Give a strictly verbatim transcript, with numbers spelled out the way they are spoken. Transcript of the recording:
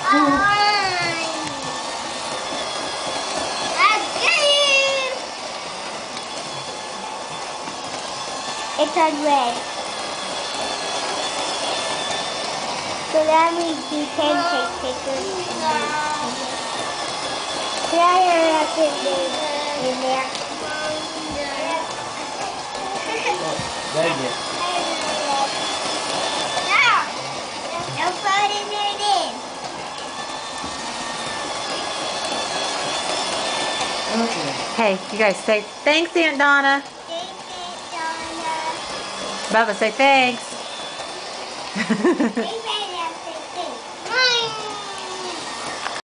It's on red. So that means you can take pictures. Can I have his name in there? Dang it. No! Don't put it in there then. Okay. Hey, you guys say thanks, Aunt Donna. Thank you, Donna. Bubba, say thanks. Thank